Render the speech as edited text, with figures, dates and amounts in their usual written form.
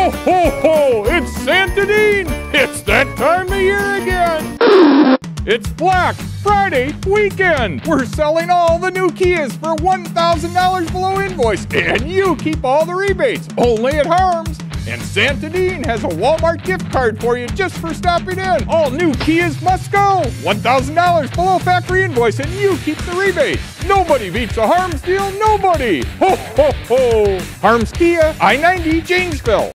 Ho, ho, ho! It's Santa Dean! It's that time of year again! It's Black Friday weekend! We're selling all the new Kias for $1,000 below invoice, and you keep all the rebates, only at Harms. And Santa Dean has a Walmart gift card for you just for stopping in. All new Kias must go. $1,000 below factory invoice, and you keep the rebate. Nobody beats a Harms deal, nobody! Ho, ho, ho! Harms Kia, I-90, Janesville.